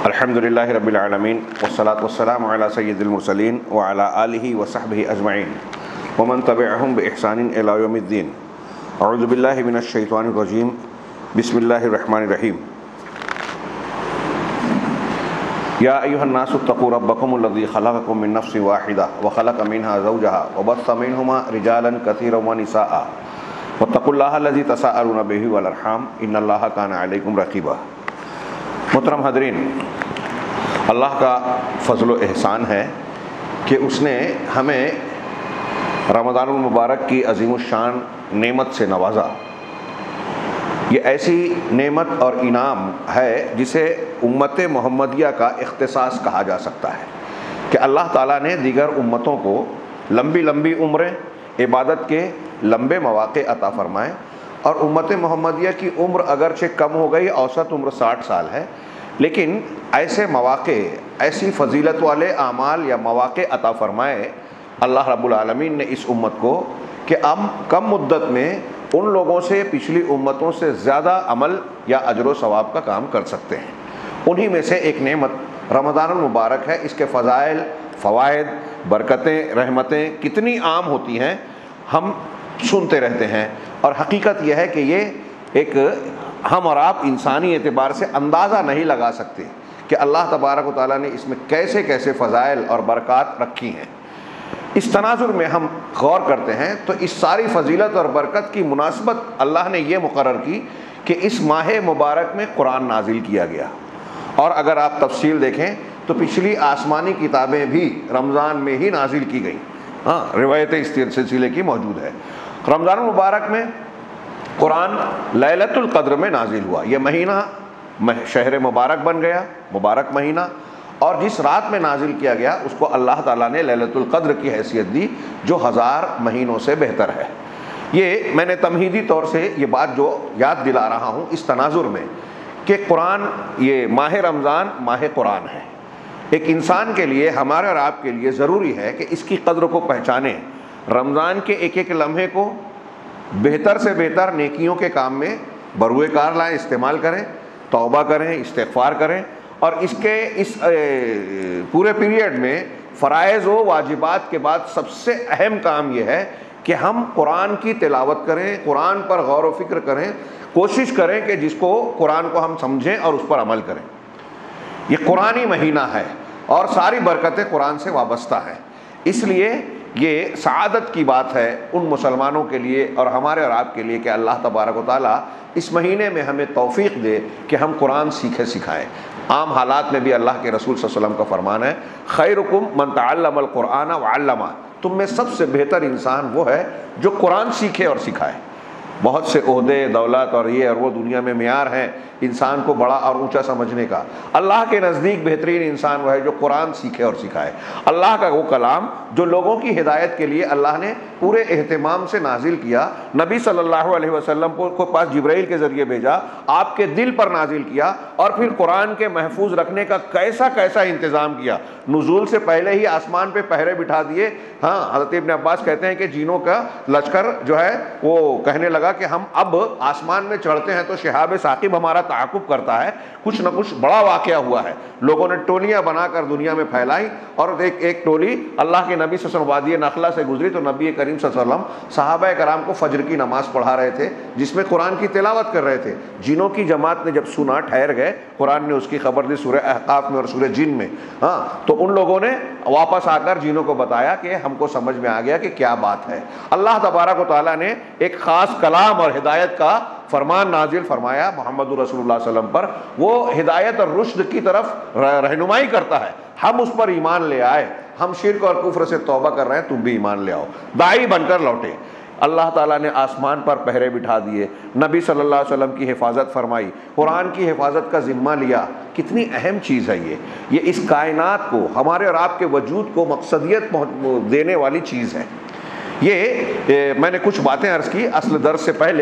الحمدللہ رب العالمین والصلاة والسلام علی سید المرسلین وعلی آلہ وصحبہ اجمعین ومن تبعہم بإحسان الی یوم الدین۔ اعوذ باللہ من الشیطان الرجیم، بسم اللہ الرحمن الرحیم۔ یا ایھا الناس اتقوا ربکم الذی خلقکم من نفس واحدہ وخلق منها زوجہا وبث منہما رجالا کثیرا ونساء واتقوا اللہ الذی تساءلون بہ والارحام ان اللہ کان علیکم رقیبا۔ محترم حاضرین، اللہ کا فضل و احسان ہے کہ اس نے ہمیں رمضان المبارک کی عظیم الشان نعمت سے نوازا۔ یہ ایسی نعمت اور انعام ہے جسے امت محمدیہ کا اختصاص کہا جا سکتا ہے کہ اللہ تعالیٰ نے دیگر امتوں کو لمبی لمبی عمریں، عبادت کے لمبے مواقع عطا فرمائے، اور امت محمدیہ کی عمر اگرچہ کم ہو گئی، اوسط عمر 60 سال ہے، لیکن ایسے مواقع، ایسی فضیلت والے اعمال یا مواقع عطا فرمائے اللہ رب العالمین نے اس امت کو کہ ہم کم مدت میں ان لوگوں سے، پچھلی امتوں سے زیادہ عمل یا اجر و ثواب کا کام کر سکتے ہیں۔ انہی میں سے ایک نعمت رمضان المبارک ہے۔ اس کے فضائل، فوائد، برکتیں، رحمتیں کتنی عام ہوتی ہیں، ہم سنتے رہتے ہیں، اور حقیقت یہ ہے کہ یہ ایک ہم اور آپ انسانی اعتبار سے اندازہ نہیں لگا سکتے کہ اللہ تبارک و تعالیٰ نے اس میں کیسے کیسے فضائل اور برکات رکھی ہیں۔ اس تناظر میں ہم غور کرتے ہیں تو اس ساری فضیلت اور برکت کی مناسبت اللہ نے یہ مقرر کی کہ اس ماہ مبارک میں قرآن نازل کیا گیا، اور اگر آپ تفصیل دیکھیں تو پچھلی آسمانی کتابیں بھی رمضان میں ہی نازل کی گئیں۔ روایتیں اس سلسلے کی موجود ہے۔ رمضان المبارک میں قرآن لیلۃ القدر میں نازل ہوا۔ یہ مہینہ شہر مبارک بن گیا، مبارک مہینہ، اور جس رات میں نازل کیا گیا اس کو اللہ تعالیٰ نے لیلۃ القدر کی حیثیت دی، جو 1000 مہینوں سے بہتر ہے۔ یہ میں نے تمہیدی طور سے یہ بات جو یاد دلا رہا ہوں اس تناظر میں کہ قرآن، یہ ماہ رمضان ماہ قرآن ہے۔ ایک انسان کے لیے، ہمارے اور آپ کے لیے ضروری ہے کہ اس کی قدر کو پہچانیں، رمضان کے ایک ایک لمحے کو بہتر سے بہتر نیکیوں کے کام میں بروئے کار لائیں، استعمال کریں، توبہ کریں، استغفار کریں، اور اس پورے پیریڈ میں فرائض و واجبات کے بعد سب سے اہم کام یہ ہے کہ ہم قرآن کی تلاوت کریں، قرآن پر غور و فکر کریں، کوشش کریں کہ جس کو قرآن کو ہم سمجھیں اور اس پر عمل کریں۔ یہ قرآنی مہینہ ہے اور ساری برکتیں قرآن سے وابستہ ہیں، اس لیے یہ سعادت کی بات ہے ان مسلمانوں کے لیے اور ہمارے اور آپ کے لیے کہ اللہ تبارک و تعالیٰ اس مہینے میں ہمیں توفیق دے کہ ہم قرآن سیکھیں، سکھائیں۔ عام حالات میں بھی اللہ کے رسول صلی اللہ علیہ وسلم کا فرمان ہے، خیرکم من تعلم القرآن وعلمہ، تم میں سب سے بہتر انسان وہ ہے جو قرآن سیکھے اور سکھائے۔ بہت سے عہدے، دولت اور یہ اور وہ دنیا میں معیار ہیں انسان کو بڑا اور اونچا سمجھنے کا۔ اللہ کے نزدیک بہترین انسان وہ ہے جو قرآن سیکھے اور سکھائے۔ اللہ کا وہ کلام جو لوگوں کی ہدایت کے لیے اللہ نے پورے اہتمام سے نازل کیا، نبی صلی اللہ علیہ وسلم کو پاس جبرائیل کے ذریعے بھیجا، آپ کے دل پر نازل کیا، اور پھر قرآن کے محفوظ رکھنے کا کیسا کیسا انتظام کیا۔ نزول سے پہلے ہی آسمان پہ پہرے بٹھا دیے۔ حضرت ابن عباس کہتے ہیں کہ جینوں کا لشکر جو ہے وہ کہنے لگا کہ ہم اب آسمان میں چڑھتے ہیں تو شہاب ثاقب ہمارا تعاقب کرتا ہے، کچھ نہ کچھ بڑا واقعہ ہوا ہے۔ لوگوں نے ٹولیاں بنا کر دنیا میں پھیلائی، اور ایک ٹولی اللہ کے نبی صلی اللہ علیہ وسلم وادی نخلا سے گزری تو نبی کریم صلی اللہ علیہ وسلم صحابہ کرام کو فجر کی نماز پڑھا رہے تھے جس میں قرآن کی تلاوت کر رہے تھے۔ جنوں کی جماعت نے جب سنا، ٹھہر گئے، قرآن نے اس کی خبر دی سورہ احقاف میں اور سورہ جن میں، تو ان لوگوں نے واپس آ کر جنوں کو بتایا کہ ہم کو سمجھ میں آ گیا کہ کیا بات ہے۔ اللہ تبارک و تعالیٰ نے ایک خاص کلام اور ہدایت کا فرمان نازل فرمایا محمد رسول اللہ صلی اللہ علیہ وسلم پر، وہ ہدایت اور رشد کی طرف رہنمائی کرتا ہے۔ ہم اس پر ایمان لے آئے، ہم شرک اور کفر سے توبہ کر رہے ہیں، تم بھی ایمان لے آؤ، داعی بن کر لوٹے۔ اللہ تعالیٰ نے آسمان پر پہرے بٹھا دیے، نبی صلی اللہ علیہ وسلم کی حفاظت فرمائی، قرآن کی حفاظت کا ذمہ لیا۔ کتنی اہم چیز ہے یہ اس کائنات کو، ہمارے اور آپ کے وجود کو مقصدیت دینے والی چیز ہے۔ یہ میں نے کچھ باتیں عرض کی اصل درس سے پہلے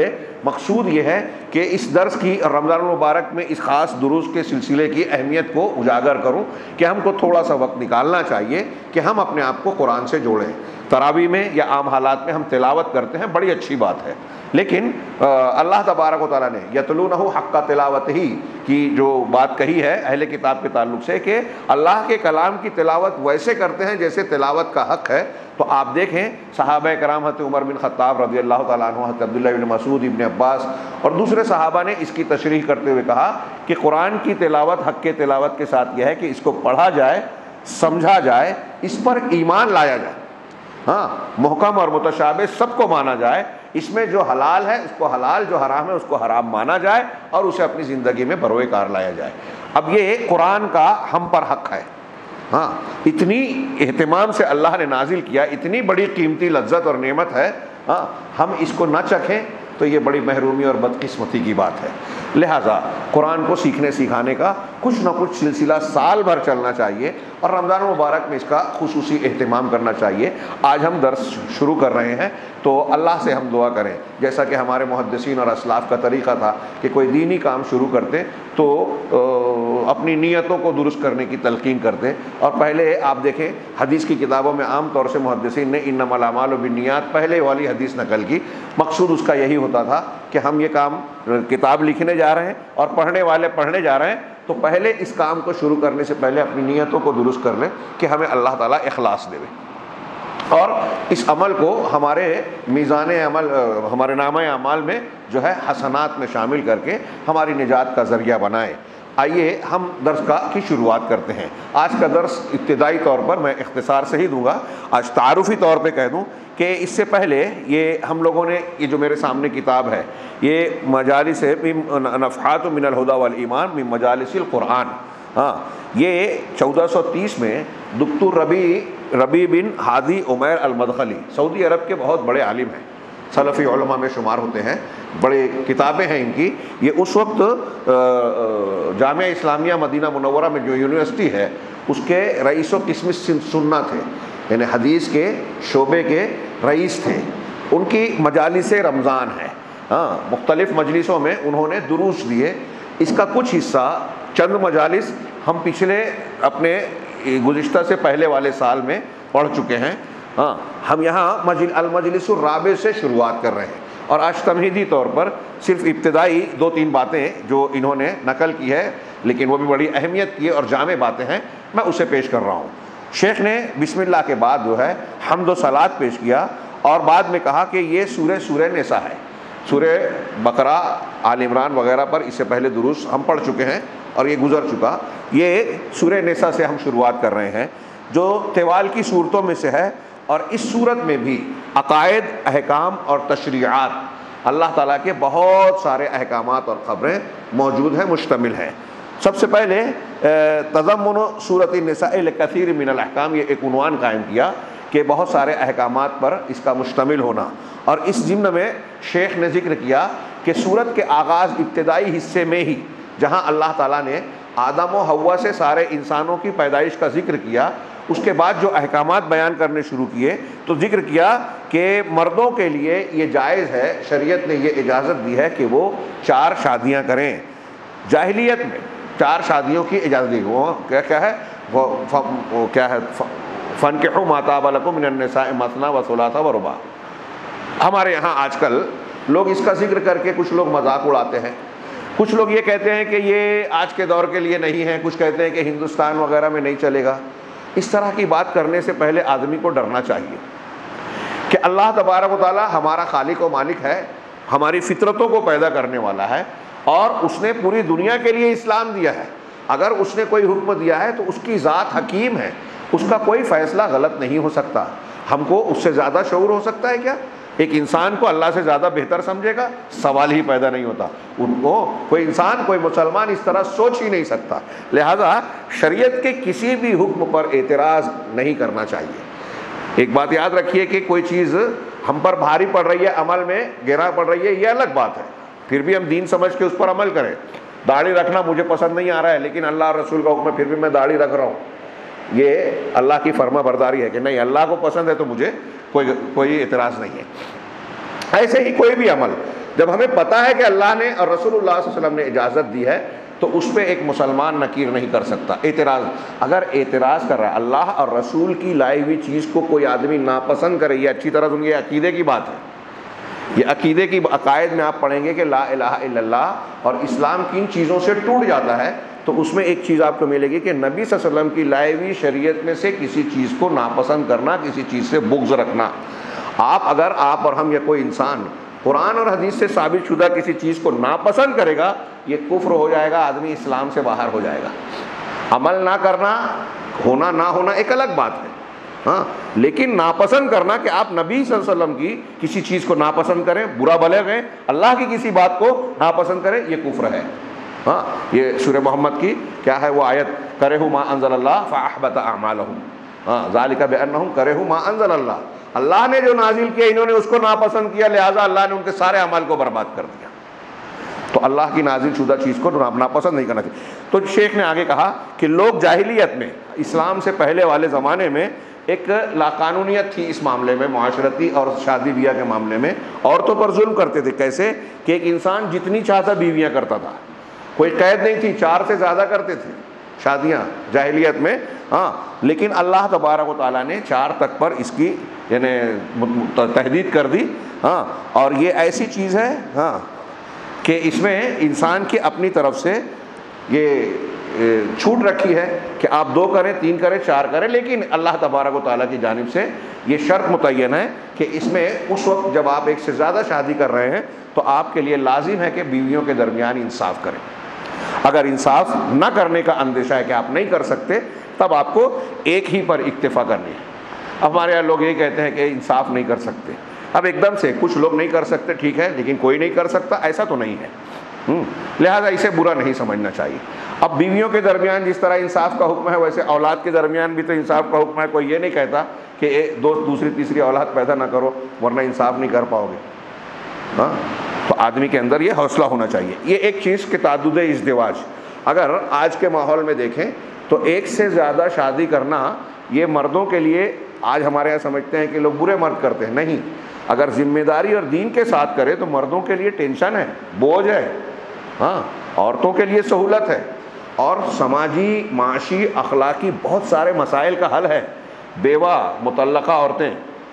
مقصود یہ ہے کہ اس درس کی رمضان المبارک میں اس خاص دروس کے سلسلے کی اہمیت کو اجاگر کروں کہ ہم کو تھوڑا سا وقت نکالنا چاہیے کہ ہم اپنے آپ کو قرآن سے جوڑیں. تراویح میں یا عام حالات میں ہم تلاوت کرتے ہیں، بڑی اچھی بات ہے، لیکن اللہ تبارک و تعالیٰ نے یتلونہ حق تلاوتہ کی جو بات کہی ہے اہل کتاب کے تعلق سے کہ اللہ کے کلام کی تلاوت ویسے کرتے ہیں جیسے تلاوت کا حق ہے. تو آپ دیکھیں صحابہ کرام حضرت عمر بن خطاب رضی اللہ تعالیٰ عنہ، حضرت عبداللہ بن مسعود، ابن عباس اور دوسرے صحابہ نے اس کی تشریح کرتے ہوئے کہا کہ قرآن کی تلاوت حق کے تلاوت کے ساتھ یہ ہے کہ اس کو پڑھا جائے، سمجھا جائے، اس پر ایمان لایا جائے. ہاں، محکم اور متشابہ سب کو مانا جائے، اس میں جو حلال ہے اس کو حلال، جو حرام ہے اس کو حرام مانا جائے اور اسے اپنی زندگی میں بروئے کار لایا جائے. اب یہ قرآن کا ہم پر حق ہے. ہاں، اتنی اہتمام سے اللہ نے نازل کیا، اتنی بڑی قیمتی لذت اور نعمت ہے، ہاں ہم اس کو نہ چکھیں تو یہ بڑی محرومی اور بدقسمتی کی بات ہے. لہٰذا قرآن کو سیکھنے سکھانے کا کچھ نہ کچھ سلسلہ سال بھر چلنا چاہیے اور رمضان مبارک میں اس کا خصوصی اہتمام کرنا چاہیے. آج ہم درس شروع کر رہے ہیں تو اللہ سے ہم دعا کریں، جیسا کہ ہمارے محدثین اور اسلاف کا طریقہ تھا کہ کوئی دینی کام شروع کرتے تو اپنی نیتوں کو درست کرنے کی تلقین کرتے. اور پہلے آپ دیکھیں حدیث کی کتابوں میں عام طور سے محدثین نے انما الاعمال بالنیات پہلے والی حدیث نقل کی. مقصود اس کا یہی ہوتا تھا کہ ہم یہ کام کتاب لکھنے جا رہے ہیں اور پڑھنے والے پڑھنے جا رہے ہیں، تو پہلے اس کام کو شروع کرنے سے پہلے اپنی نیتوں کو درست کر لیں کہ ہمیں اللہ تعالیٰ اخلاص دے اور اس عمل کو ہمارے میزان عمل، ہمارے نامہ اعمال میں جو ہے حسنات میں شامل کر کے ہماری نجات کا ذریعہ بنائے. آئیے ہم درس کی شروعات کرتے ہیں. آج کا درس ابتدائی طور پر میں اختصار سے ہی دوں گا. آج تعارفی طور پہ کہہ دوں کہ اس سے پہلے یہ ہم لوگوں نے یہ جو میرے سامنے کتاب ہے یہ مجالس نفحات من الہدی والایمان من مجالس القرآن، ہاں یہ 1430 میں دکتور ربیع بن ہادی عمیر المدخلی، سعودی عرب کے بہت بڑے عالم ہیں، سلفی علماء میں شمار ہوتے ہیں، بڑے کتابیں ہیں ان کی. یہ اس وقت جامعہ اسلامیہ مدینہ منورہ میں جو یونیورسٹی ہے اس کے رئیس و قسم سنہ تھے، یعنی حدیث کے شعبے کے رئیس تھے. ان کی مجالس رمضان ہے، ہاں مختلف مجلسوں میں انہوں نے دروس دیے. اس کا کچھ حصہ چند مجالس ہم پچھلے اپنے گزشتہ سے پہلے والے سال میں پڑھ چکے ہیں. ہاں ہم یہاں المجلس الرابع سے شروعات کر رہے ہیں اور آج تمہیدی طور پر صرف ابتدائی 2-3 باتیں جو انہوں نے نقل کی ہے لیکن وہ بھی بڑی اہمیت کی اور جامع باتیں ہیں، میں اسے پیش کر رہا ہوں. شیخ نے بسم اللہ کے بعد جو ہے حمد و صلات پیش کیا اور بعد میں کہا کہ یہ سورہ نساء ہے. سورہ بقرہ، آل عمران وغیرہ پر اس سے پہلے دروس ہم پڑھ چکے ہیں اور یہ گزر چکا. یہ سورہ نساء سے ہم شروعات کر رہے ہیں جو طوال کی صورتوں میں سے ہے اور اس صورت میں بھی عقائد، احکام اور تشریعات، اللہ تعالیٰ کے بہت سارے احکامات اور خبریں موجود ہیں، مشتمل ہیں. سب سے پہلے تضمن سورۃ النساء لکثیر من الاحکام، یہ ایک عنوان قائم کیا کہ بہت سارے احکامات پر اس کا مشتمل ہونا. اور اس ضمن میں شیخ نے ذکر کیا کہ سورت کے آغاز ابتدائی حصے میں ہی جہاں اللہ تعالیٰ نے آدم و حوا سے سارے انسانوں کی پیدائش کا ذکر کیا، اس کے بعد جو احکامات بیان کرنے شروع کیے تو ذکر کیا کہ مردوں کے لیے یہ جائز ہے، شریعت نے یہ اجازت دی ہے کہ وہ 4 شادیاں کریں. جاہلیت میں 4 شادیوں کی اجازت دی. وہ کیا ہے، وہ کیا ہے، فانکحوا ما طاب لکم من النساء مثنی و ثلاث و رباع. ہمارے یہاں آج کل لوگ اس کا ذکر کر کے کچھ لوگ مذاق اڑاتے ہیں، کچھ لوگ یہ کہتے ہیں کہ یہ آج کے دور کے لیے نہیں ہے، کچھ کہتے ہیں کہ ہندوستان وغیرہ میں نہیں چلے گا. اس طرح کی بات کرنے سے پہلے آدمی کو ڈرنا چاہیے کہ اللہ تبارک و تعالیٰ ہمارا خالق و مالک ہے، ہماری فطرتوں کو پیدا کرنے والا ہے اور اس نے پوری دنیا کے لیے اسلام دیا ہے. اگر اس نے کوئی حکم دیا ہے تو اس کی ذات حکیم ہے، اس کا کوئی فیصلہ غلط نہیں ہو سکتا. ہم کو اس سے زیادہ شعور ہو سکتا ہے کیا؟ ایک انسان کو اللہ سے زیادہ بہتر سمجھے گا؟ سوال ہی پیدا نہیں ہوتا. ان کو کوئی انسان، کوئی مسلمان اس طرح سوچ ہی نہیں سکتا. لہذا شریعت کے کسی بھی حکم پر اعتراض نہیں کرنا چاہیے. ایک بات یاد رکھیے کہ کوئی چیز ہم پر بھاری پڑ رہی ہے، عمل میں گہرا پڑ رہی ہے، یہ الگ بات ہے، پھر بھی ہم دین سمجھ کے اس پر عمل کریں. داڑھی رکھنا مجھے پسند نہیں آ رہا ہے لیکن اللہ اور رسول کا حکم ہے پھر بھی میں داڑھی رکھ رہا ہوں، یہ اللہ کی فرما برداری ہے کہ نہیں اللہ کو پسند ہے تو مجھے کوئی اعتراض نہیں ہے. ایسے ہی کوئی بھی عمل جب ہمیں پتہ ہے کہ اللہ نے اور رسول اللہ صلی اللہ علیہ وسلم نے اجازت دی ہے تو اس پہ ایک مسلمان نکیر نہیں کر سکتا. اعتراض اگر اعتراض کر رہا ہے اللہ اور رسول کی لائی ہوئی چیز کو کوئی آدمی ناپسند کرے، یہ اچھی طرح سن، یہ عقیدے کی بات ہے. یہ عقیدے کی عقائد میں آپ پڑھیں گے کہ لا الہ الا اللہ اور اسلام کن چیزوں سے ٹوٹ جاتا ہے، تو اس میں ایک چیز آپ کو ملے گی کہ نبی صلی اللہ علیہ وسلم کی لائی ہوئی شریعت میں سے کسی چیز کو ناپسند کرنا، کسی چیز سے بغض رکھنا. اگر آپ اور ہم یا کوئی انسان قرآن اور حدیث سے ثابت شدہ کسی چیز کو ناپسند کرے گا، یہ کفر ہو جائے گا، آدمی اسلام سے باہر ہو جائے گا. عمل نہ کرنا، ہونا نہ ہونا ایک الگ بات ہے، ہاں، لیکن ناپسند کرنا کہ آپ نبی صلی اللہ علیہ وسلم کی کسی چیز کو ناپسند کریں، برا بھلے گئے، اللہ کی کسی بات کو ناپسند کریں، یہ کفر ہے. ہاں، یہ سورہ محمد کی کیا ہے وہ آیت، کرہوا ما انزل اللہ فاحبط اعمالهم، ہاں، ذالک بانہم کرہوا ما انزل اللہ، اللہ نے جو نازل کیا انہوں نے اس کو ناپسند کیا، لہٰذا اللہ نے ان کے سارے اعمال کو برباد کر دیا. تو اللہ کی نازل شدہ چیز کو ناپسند نہیں کرنا چاہیے. تو شیخ نے آگے کہا کہ لوگ جاہلیت میں، اسلام سے پہلے والے زمانے میں ایک لاقانونیت تھی اس معاملے میں، معاشرتی اور شادی بیاہ کے معاملے میں عورتوں پر ظلم کرتے تھے. کیسے کہ ایک انسان جتنی چاہتا بیویاں کرتا تھا، کوئی قید نہیں تھی، 4 سے زیادہ کرتے تھے شادیاں جاہلیت میں. ہاں، لیکن اللہ تبارک و تعالیٰ نے 4 تک پر اس کی یعنی تحدید کر دی. ہاں، اور یہ ایسی چیز ہے ہاں کہ اس میں انسان کی اپنی طرف سے یہ چھوٹ رکھی ہے کہ آپ 2 کریں، 3 کریں، 4 کریں، لیکن اللہ تبارک و تعالیٰ کی جانب سے یہ شرط متعین ہے کہ اس میں اس وقت جب آپ 1 سے زیادہ شادی کر رہے ہیں تو آپ کے لیے لازم ہے کہ بیویوں کے درمیان انصاف کریں. اگر انصاف نہ کرنے کا اندیشہ ہے کہ آپ نہیں کر سکتے، تب آپ کو ایک ہی پر اکتفا کرنی ہے. ہمارے یہاں لوگ یہ کہتے ہیں کہ انصاف نہیں کر سکتے. اب ایک دم سے کچھ لوگ نہیں کر سکتے، ٹھیک ہے، لیکن کوئی نہیں کر سکتا ایسا تو نہیں ہے، لہذا اسے برا نہیں سمجھنا چاہیے. اب بیویوں کے درمیان جس طرح انصاف کا حکم ہے، ویسے اولاد کے درمیان بھی تو انصاف کا حکم ہے. کوئی یہ نہیں کہتا کہ دوسری تیسری اولاد پیدا نہ کرو ورنہ انصاف نہیں کر پاؤ گے. ہاں، تو آدمی کے اندر یہ حوصلہ ہونا چاہیے. یہ ایک چیز کہ تعدد ازدواج، اگر آج کے ماحول میں دیکھیں تو 1 سے زیادہ شادی کرنا یہ مردوں کے لیے، آج ہمارے یہاں سمجھتے ہیں کہ لوگ برے مرد کرتے ہیں، نہیں. اگر ذمہ داری اور دین کے ساتھ کرے تو مردوں کے لیے ٹینشن ہے، بوجھ ہے. ہاں، عورتوں کے لیے سہولت ہے، اور سماجی، معاشی، اخلاقی بہت سارے مسائل کا حل ہے. بیوہ، مطلقہ عورتیں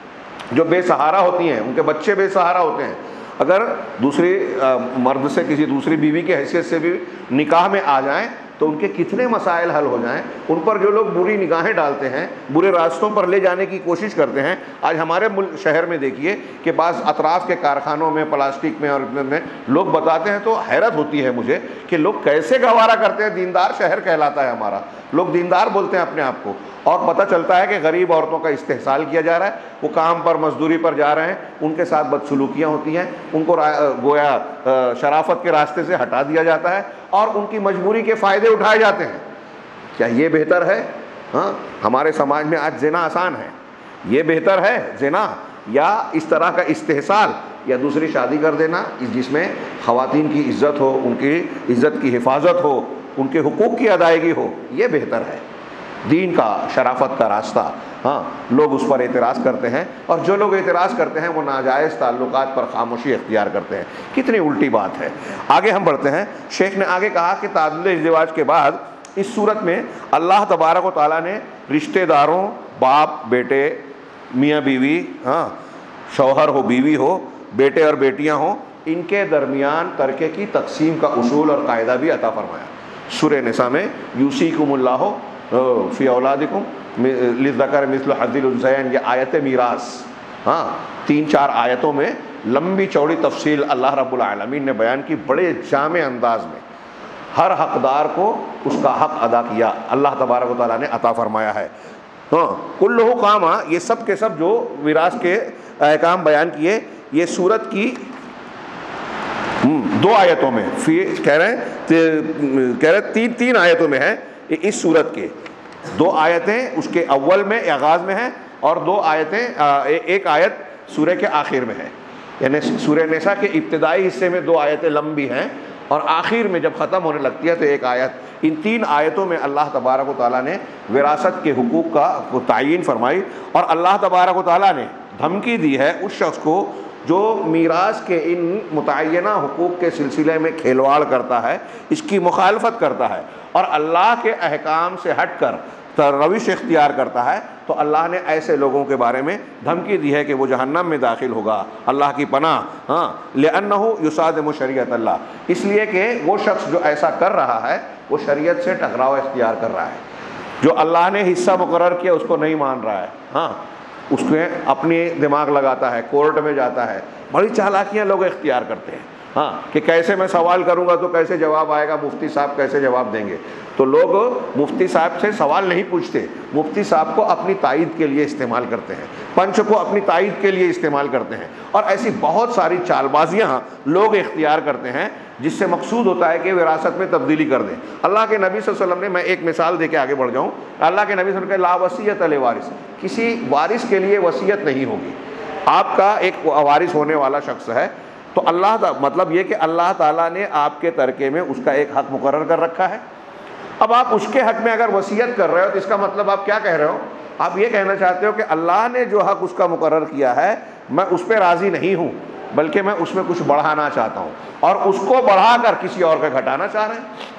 جو بے سہارا ہوتی ہیں، ان کے بچے بے سہارا ہوتے ہیں، اگر دوسری مرد سے کسی دوسری بیوی کی حیثیت سے بھی نکاح میں آ جائیں تو ان کے کتنے مسائل حل ہو جائیں. ان پر جو لوگ بری نگاہیں ڈالتے ہیں، برے راستوں پر لے جانے کی کوشش کرتے ہیں، آج ہمارے شہر میں دیکھیے کہ بعض اطراف کے کارخانوں میں، پلاسٹک میں اور میں لوگ بتاتے ہیں تو حیرت ہوتی ہے مجھے کہ لوگ کیسے گوارا کرتے ہیں. دیندار شہر کہلاتا ہے ہمارا، لوگ دیندار بولتے ہیں اپنے آپ کو، اور پتہ چلتا ہے کہ غریب عورتوں کا استحصال کیا جا رہا ہے. وہ کام پر، مزدوری پر جا رہے ہیں، ان کے ساتھ بدسلوکیاں ہوتی ہیں، ان کو گویا شرافت کے راستے سے ہٹا دیا جاتا ہے اور ان کی مجبوری کے فائدے اٹھائے جاتے ہیں. کیا یہ بہتر ہے؟ ہاں، ہمارے سماج میں آج زنا آسان ہے. یہ بہتر ہے زنا، یا اس طرح کا استحصال، یا دوسری شادی کر دینا جس میں خواتین کی عزت ہو، ان کی عزت کی حفاظت ہو، ان کے حقوق کی ادائیگی ہو؟ یہ بہتر ہے، دین کا، شرافت کا راستہ. ہاں، لوگ اس پر اعتراض کرتے ہیں، اور جو لوگ اعتراض کرتے ہیں وہ ناجائز تعلقات پر خاموشی اختیار کرتے ہیں. کتنی الٹی بات ہے. آگے ہم بڑھتے ہیں. شیخ نے آگے کہا کہ تعدد ازدواج کے بعد اس صورت میں اللہ تبارک و تعالیٰ نے رشتہ داروں، باپ بیٹے، میاں بیوی، ہاں، شوہر ہو، بیوی ہو، بیٹے اور بیٹیاں ہوں، ان کے درمیان ترکے کی تقسیم کا اصول اور قاعدہ بھی عطا فرمایا. سورہ نساء میں یوصیکم اللہ فی اولادکم للذکر مثل حظ الانثیین، یہ آیت میراث. ہاں، 3-4 آیتوں میں لمبی چوڑی تفصیل اللہ رب العالمین نے بیان کی، بڑے جامع انداز میں ہر حقدار کو اس کا حق ادا کیا اللہ تبارک و تعالیٰ نے عطا فرمایا ہے. ہاں، کلہ قامہ، یہ سب کے سب جو میراث کے احکام بیان کیے، یہ سورت کی 2 آیتوں میں کہہ رہے 3 آیتوں میں ہے. اس سورت کے 2 آیتیں اس کے اول میں، آغاز میں ہیں، اور 2 آیتیں، ایک آیت سورہ کے آخر میں ہے. یعنی سورہ نساء کے ابتدائی حصے میں 2 آیتیں لمبی ہیں، اور آخر میں جب ختم ہونے لگتی ہے تو ایک آیت. ان 3 آیتوں میں اللہ تبارک و تعالیٰ نے وراثت کے حقوق کا تعین فرمائی، اور اللہ تبارک و تعالیٰ نے دھمکی دی ہے اس شخص کو جو میراث کے ان متعینہ حقوق کے سلسلے میں کھلواڑ کرتا ہے، اس کی مخالفت کرتا ہے اور اللہ کے احکام سے ہٹ کر روش اختیار کرتا ہے، تو اللہ نے ایسے لوگوں کے بارے میں دھمکی دی ہے کہ وہ جہنم میں داخل ہوگا، اللہ کی پناہ۔ لِأَنَّهُ يُصَادِمُ شریعت اللہ، اس لیے کہ وہ شخص جو ایسا کر رہا ہے وہ شریعت سے ٹکراؤ اختیار کر رہا ہے، جو اللہ نے حصہ مقرر کیا اس کو نہیں مان رہا ہے، اس میں اپنی دماغ لگاتا ہے، کورٹ میں جاتا ہے، بڑی چالاکیاں لوگ اختیار کرتے ہیں کہ کیسے میں سوال کروں گا تو کیسے جواب آئے گا، مفتی صاحب کیسے جواب دیں گے۔ تو لوگ مفتی صاحب سے سوال نہیں پوچھتے، مفتی صاحب کو اپنی تائید کے لیے استعمال کرتے ہیں، پنچ کو اپنی تائید کے لیے استعمال کرتے ہیں، اور ایسی بہت ساری چال بازیاں لوگ اختیار کرتے ہیں جس سے مقصود ہوتا ہے کہ وراثت میں تبدیلی کر دیں۔ اللہ کے نبی صلی اللہ علیہ وسلم نے، میں ایک مثال دے کے آگے بڑھ جاؤں، اللہ کے نبی صلی اللہ علیہ وسلم نے لا وصیت لوارث، کسی وارث کے لیے وصیت نہیں ہوگی۔ آپ کا ایک وارث ہونے والا شخص ہے تو مطلب یہ کہ اللہ تعالیٰ نے آپ کے ترکے میں اس کا ایک حق مقرر کر رکھا ہے۔ اب آپ اس کے حق میں اگر وصیت کر رہے ہو تو اس کا مطلب آپ کیا کہہ رہے ہو؟ آپ یہ کہنا چاہتے ہو کہ اللہ نے جو حق اس کا مقرر کیا ہے میں اس پہ راضی نہیں ہوں، بلکہ میں اس میں کچھ بڑھانا چاہتا ہوں، اور اس کو بڑھا کر کسی اور کا گھٹانا چاہ رہے ہیں۔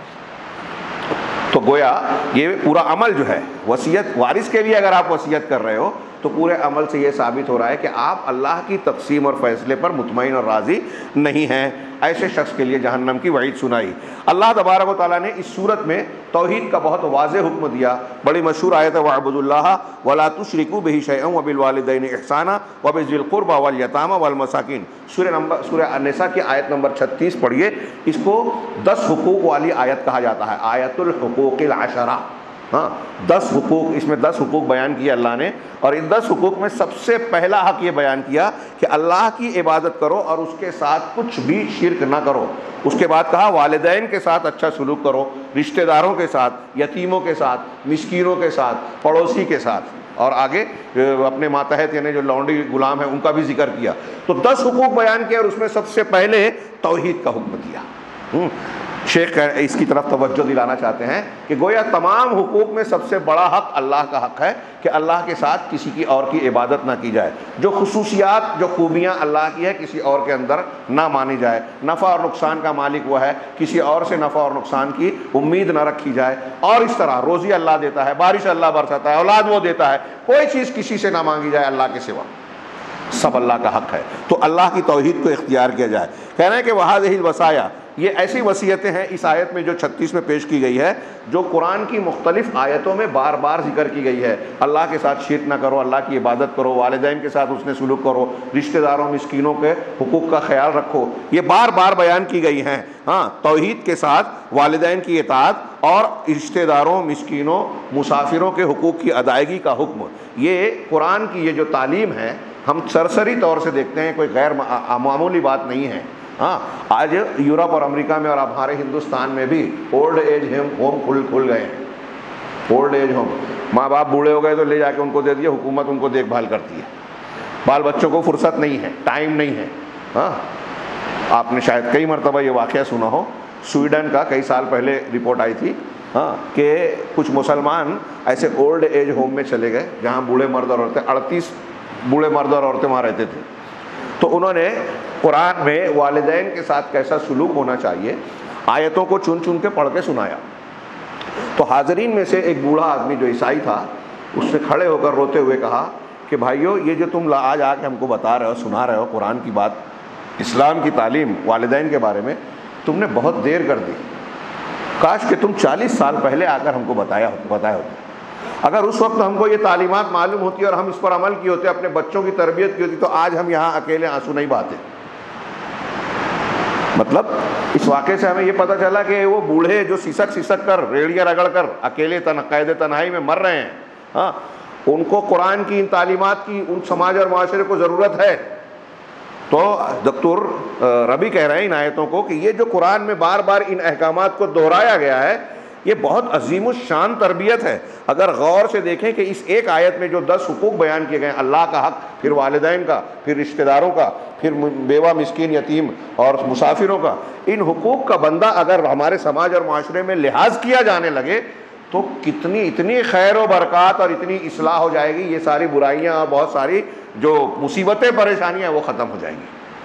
تو گویا یہ پورا عمل جو ہے وصیت، وارث کے لیے اگر آپ وصیت کر رہے ہو تو پورے عمل سے یہ ثابت ہو رہا ہے کہ آپ اللہ کی تقسیم اور فیصلے پر مطمئن اور راضی نہیں ہیں۔ ایسے شخص کے لیے جہنم کی وعید سنائی۔ اللہ تبارک و تعالیٰ نے اس صورت میں توحید کا بہت واضح حکم دیا۔ بڑی مشہور آیت ہے وَاعْبُدُوا اللَّهَ وَلَا تُشْرِكُوا بِهِ شَيْئًا وَبِالْوَالِدَيْنِ إِحْسَانًا وَبِذِي الْقُرْبَى وَالْيَتَامَى وَالْمَسَاكِينِ۔ سورہ النساء کی آیت نمبر 36 پڑھیے، اس کو 10 حقوق والی آیت کہا جاتا ہے، آیت الحقوق العشرہ۔ 10 حقوق، اس میں 10 حقوق بیان کیے اللہ نے، اور ان 10 حقوق میں سب سے پہلا حق یہ بیان کیا کہ اللہ کی عبادت کرو اور اس کے ساتھ کچھ بھی شرک نہ کرو۔ اس کے بعد کہا والدین کے ساتھ اچھا سلوک کرو، رشتہ داروں کے ساتھ، یتیموں کے ساتھ، مسکینوں کے ساتھ، پڑوسی کے ساتھ، اور آگے اپنے ماتحت یعنی جو لونڈی غلام ہیں ان کا بھی ذکر کیا۔ تو 10 حقوق بیان کیا اور اس میں سب سے پہلے توحید کا حکم دیا۔ شیخ اس کی طرف توجہ دلانا چاہتے ہیں کہ گویا تمام حقوق میں سب سے بڑا حق اللہ کا حق ہے کہ اللہ کے ساتھ کسی کی اور کی عبادت نہ کی جائے، جو خصوصیات، جو خوبیاں اللہ کی ہے کسی اور کے اندر نہ مانی جائے، نفع اور نقصان کا مالک وہ ہے، کسی اور سے نفع اور نقصان کی امید نہ رکھی جائے، اور اس طرح روزی اللہ دیتا ہے، بارش اللہ برساتا ہے، اولاد وہ دیتا ہے، کوئی چیز کسی سے نہ مانگی جائے اللہ کے سوا، سب اللہ کا حق ہے۔ تو اللہ کی توحید کو اختیار کیا جائے۔ کہنا ہے کہ وَهَذِهِ الْوَصَايَا، یہ ایسی وصیتیں ہیں اس آیت میں جو 36 میں پیش کی گئی ہے، جو قرآن کی مختلف آیتوں میں بار بار ذکر کی گئی ہے۔ اللہ کے ساتھ شرک نہ کرو، اللہ کی عبادت کرو، والدین کے ساتھ حسن سلوک کرو، رشتہ داروں مسکینوں کے حقوق کا خیال رکھو، یہ بار بار بیان کی گئی ہیں۔ توحید کے ساتھ والدین کی اطاعت اور رشتہ داروں، مسکینوں، مسافروں کے حقوق کی ادائیگی کا حکم، یہ قرآن کی یہ جو تعلیم ہے ہم سرسری طور سے دیکھتے ہیں، کوئی غیر معمولی بات نہیں ہے۔ آج یورپ اور امریکہ میں اور ہمارے ہندوستان میں بھی اولڈ ایج ہوم کھل گئے ہیں۔ اولڈ ایج ہوم، ماں باپ بوڑھے ہو گئے تو لے جا کے ان کو دے دیے، حکومت ان کو دیکھ بھال کرتی ہے، بال بچوں کو فرصت نہیں ہے، ٹائم نہیں ہے۔ آپ نے شاید کئی مرتبہ یہ واقعہ سنا ہو، سویڈن کا کئی سال پہلے رپورٹ آئی تھی کہ کچھ مسلمان ایسے اولڈ ایج ہوم میں چلے گئے جہاں بوڑھے مرد اور عورتیں، 38 بوڑھے مرد اور عورتیں وہاں رہتے تھے۔ تو انہوں نے قرآن میں والدین کے ساتھ کیسا سلوک ہونا چاہیے آیتوں کو چن چن کے پڑھ کے سنایا۔ تو حاضرین میں سے ایک بوڑھا آدمی جو عیسائی تھا، اس نے کھڑے ہو کر روتے ہوئے کہا کہ بھائیو، یہ جو تم آج آ کے ہم کو بتا رہے ہو، سنا رہے ہو قرآن کی بات، اسلام کی تعلیم والدین کے بارے میں، تم نے بہت دیر کر دی، کاش کہ تم 40 سال پہلے آ کر ہم کو بتایا ہوتا۔ اگر اس وقت ہم کو یہ تعلیمات معلوم ہوتی اور ہم اس پر عمل کی ہوتے، اپنے بچوں کی تربیت کی ہوتی، تو آج ہم یہاں اکیلے آنسو نہیں بہاتے۔ مطلب اس واقعے سے ہمیں یہ پتہ چلا کہ وہ بوڑھے جو سسک کر، ریڑیاں رگڑ کر اکیلے قید تنہائی میں مر رہے ہیں، ان کو قرآن کی ان تعلیمات کی ان سماج اور معاشرے کو ضرورت ہے۔ تو دکتور ربی کہہ رہے ہیں ان آیتوں کو کہ یہ جو قرآن میں بار بار ان احکامات کو دہرایا گیا ہے، یہ بہت عظیم الشان تربیت ہے۔ اگر غور سے دیکھیں کہ اس ایک آیت میں جو 10 حقوق بیان کیے گئے، اللہ کا حق، پھر والدین کا، پھر رشتہ داروں کا، پھر بیوہ، مسکین، یتیم اور مسافروں کا، ان حقوق کا بندہ اگر ہمارے سماج اور معاشرے میں لحاظ کیا جانے لگے تو اتنی خیر و برکات اور اتنی اصلاح ہو جائے گی، یہ ساری برائیاں اور بہت ساری جو مصیبتیں پریشانیاں ہیں وہ ختم ہو جائیں گی،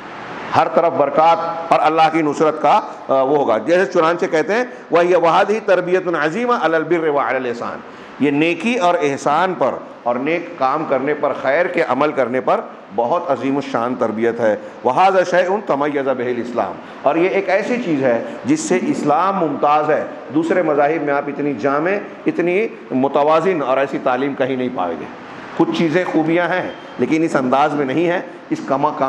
ہر طرف برکات اور اللہ کی نصرت کا وہ ہوگا۔ جیسے چنانچہ کہتے ہیں وَهِيَ وَهَذِهِ تَرْبِيَةٌ عَظِيمَةٌ عَلَى الْبِرِّ وَعَلَى الْإِحْسَانِ، یہ نیکی اور احسان پر اور نیک کام کرنے پر، خیر کے عمل کرنے پر بہت عظیم الشان تربیت ہے۔ وَهَذَا شَيْءٌ تَمَيَّزَ بِهِ الْإِسْلَامُ، اور یہ ایک ایسی چیز ہے جس سے اسلام ممتاز ہے۔ دوسرے مذاہب میں آپ اتنی جامع، اتنی متوازن اور ایسی تعلیم کہیں نہیں پائیں گے۔ کچھ چیزیں خوبیاں ہیں لیکن اس انداز میں نہیں ہے، اس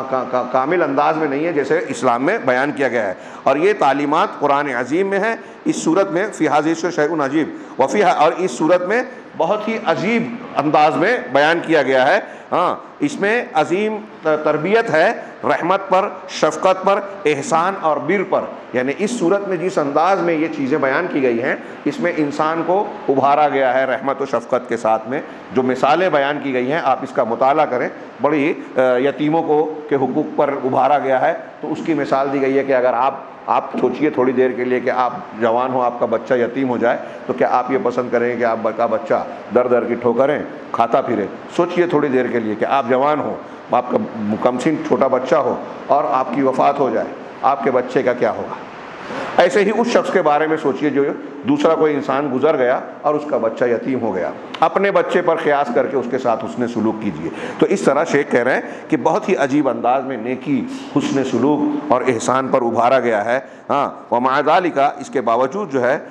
کامل انداز میں نہیں ہے جیسے اسلام میں بیان کیا گیا ہے۔ اور یہ تعلیمات قرآن عظیم میں ہے، اس صورت میں فی ھذا شیء عجیب وفی، اور اس صورت میں بہت ہی عجیب انداز میں بیان کیا گیا ہے۔ ہاں، اس میں عظیم تربیت ہے رحمت پر، شفقت پر، احسان اور بر پر، یعنی اس صورت میں جس انداز میں یہ چیزیں بیان کی گئی ہیں اس میں انسان کو ابھارا گیا ہے رحمت و شفقت کے ساتھ میں۔ جو مثالیں بیان کی گئی ہیں آپ اس کا مطالعہ کریں، بڑی یتیموں کو کے حقوق پر ابھارا گیا ہے، تو اس کی مثال دی گئی ہے کہ اگر آپ سوچئے تھوڑی دیر کے لیے کہ آپ جوان ہو، آپ کا بچہ یتیم ہو جائے، تو کیا آپ یہ پسند کریں گے کہ آپ کا بچہ در در کی ٹھوکریں کھاتا پھرے؟ سوچئے تھوڑی دیر کے لیے کہ آپ جوان ہو، آپ کا کمسن چھوٹا بچہ ہو اور آپ کی وفات ہو جائے، آپ کے بچے کا کیا ہوگا؟ ایسے ہی اس شخص کے بارے میں سوچئے جو دوسرا کوئی انسان گزر گیا اور اس کا بچہ یتیم ہو گیا، اپنے بچے پر قیاس کر کے اس کے ساتھ حسن سلوک کیجئے۔ تو اس طرح شیخ کہہ رہے ہیں کہ بہت ہی عجیب انداز میں نیکی، حسن سلوک اور احسان پر ابھارا گیا ہے۔ ہاں، ومع ذالک، اس کے باوجود جو ہے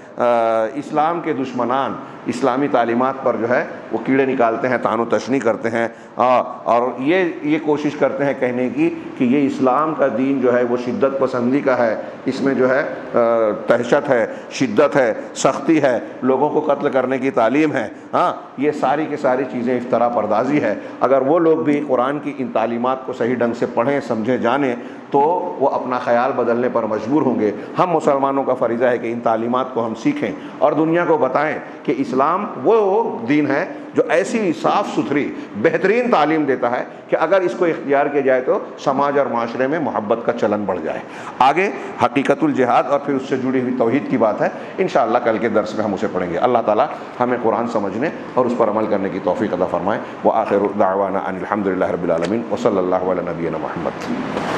اسلام کے دشمنان اسلامی تعلیمات پر جو ہے وہ کیڑے نکالتے ہیں، طعن و تشنیع کرتے ہیں، اور یہ کوشش کرتے ہیں کہنے کی کہ یہ اسلام کا دین جو ہے وہ شدت پسندی کا ہے، اس میں جو ہے دہشت ہے، شدت ہے، سختی ہے، لوگوں کو قتل کرنے کی تعلیم ہے۔ ہاں، یہ ساری کی ساری چیزیں افترا پردازی ہے۔ اگر وہ لوگ بھی قرآن کی ان تعلیمات کو صحیح ڈھنگ سے پڑھیں، سمجھیں، جانیں تو وہ اپنا خیال بدلنے پر مجبور ہوں گے۔ ہم مسلمانوں کا فریضہ ہے کہ ان تعلیمات کو ہم سیکھیں اور دنیا کو بتائیں کہ اسلام وہ دین ہے جو ایسی صاف ستھری بہترین تعلیم دیتا ہے کہ اگر اس کو اختیار کیا جائے تو سماج اور معاشرے میں محبت کا چلن بڑھ جائے۔ آگے حقیقت الجہاد اور پھر اس سے جڑی ہوئی توحید کی بات ہے، انشاءاللہ کل کے درس میں ہم اسے پڑھیں گے۔ اللہ تعالی ہمیں قرآن سمجھنے اور اس پر عمل کرنے کی توفیق عطا فرمائے۔ وآخر دعوانا ان الحمد للہ رب العالمین وصلی اللہ علی نبینا محمد۔